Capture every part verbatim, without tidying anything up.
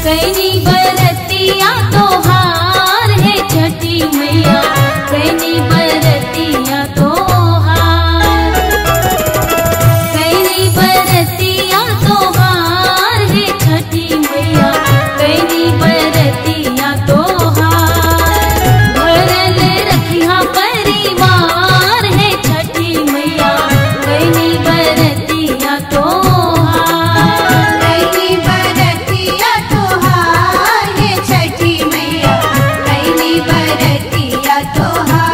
कैनी बरतिया तोहार है छठी मैया, कैनी बरतिया तोहार, कैनी बरतिया तोहार है छठी मैया, कैनी बरतिया तोहार। भरल रखिया परिवार है छठी मैया, कैनी बरतिया तोहार, कैनी बरतिया तोहार है छठी मैया, कैनी बरतिया तोहार।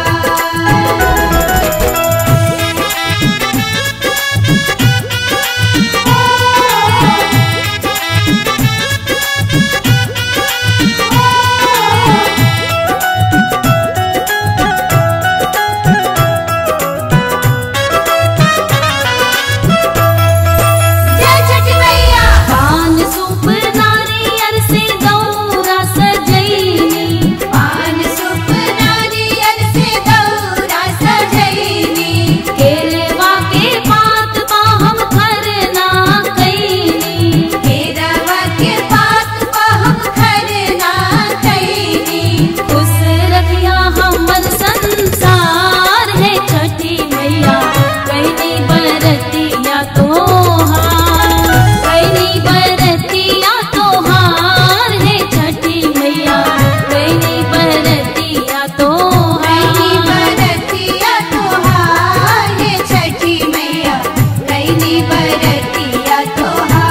जय छठी मैया। पान सूप नारियल से दौरा सजैनी, पान सूप नारियल से दौरा सजैनी, केरवा के पात पा हम खरना कैनी, केरवा के पात पा हम खरना कैनी। खुश रखिया हमर संसार है छठी मैया, कैनी बरतिया तोहार, कैनी बरतिया तोहार है छठी मैया, कैनी बरतिया कैनी तोहार। बरतिया तोहार है छठी मैया, कैनी बरतिया तोहार।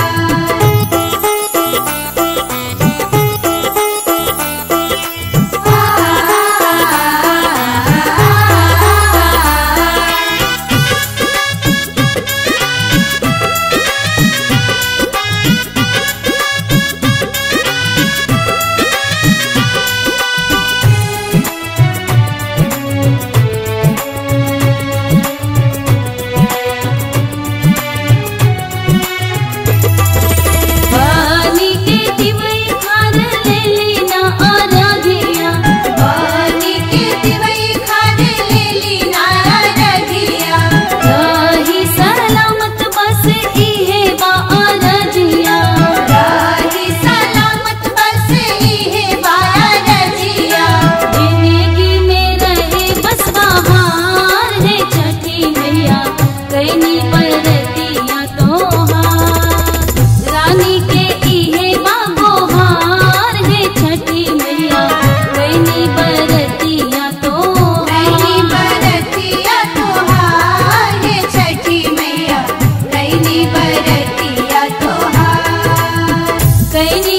पानी के दिवई खान ले लेना आराधिया, पानी के दिवई खान ले ली नारा रधिया, रही सलामत बस इहे बा आराधिया, राही सलामत बस इहे बाया रधिया। जिंदगी में रहे बस बहार है छठी मैया, कैनी बरतिया तोहार। रानी के इहे बागोहार है छठी मैया, कैनी बरतिया कैनी तोहार। बरतिया तोहार है छठी मैया, कैनी बरतिया तोहार। कैनी